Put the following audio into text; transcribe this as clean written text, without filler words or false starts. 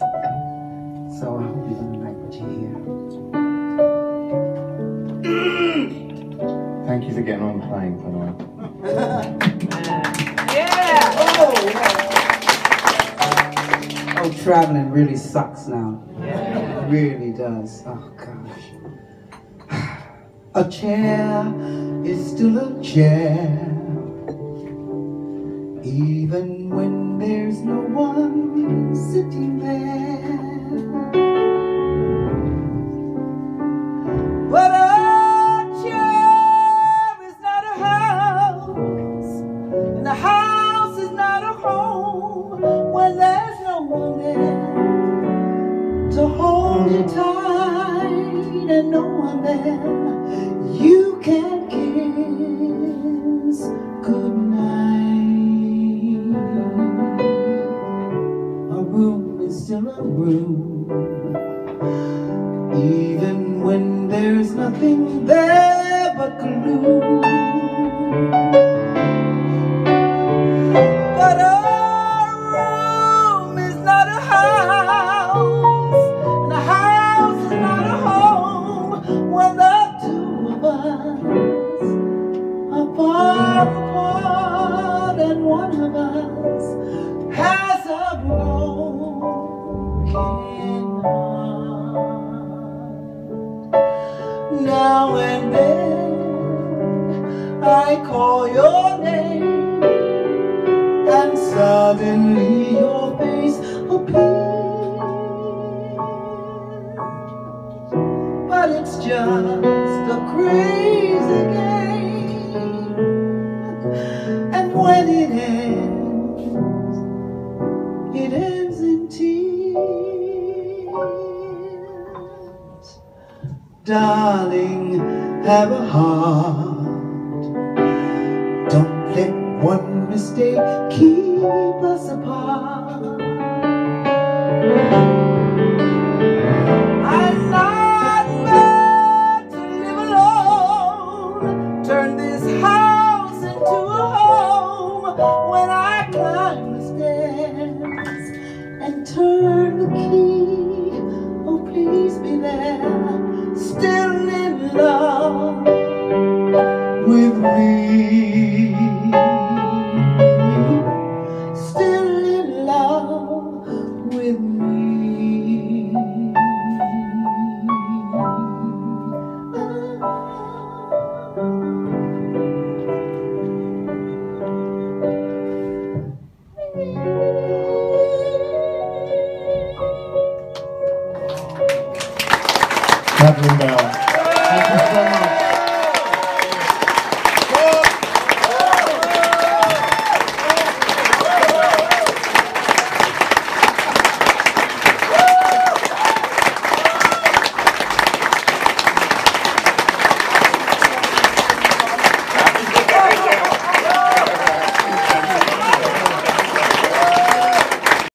So I hope you're gonna like what you hear. Thank you for getting on playing, by the way. Yeah! Oh, traveling really sucks now. It really does. Oh, gosh. A chair is still a chair, even when there's no one sitting there. But a chair is not a house, and a house is not a home when there's no one there to hold you tight and no one there you can kiss goodnight. A room is still a room, even when there's nothing there but glue. But a room is not a house, and a house is not a home when the two of us are far apart and one of us has a broken heart. Now and then I call your name, and suddenly your face appears. But it's just a crazy game, and when it ends in tears. Darling, have a heart. Don't let one mistake keep us apart. I'm not meant to live alone. Turn this house into a home. When I climb the stairs and turn the key, oh please be there, still in love with me. Still in love with me. Madeline Bell.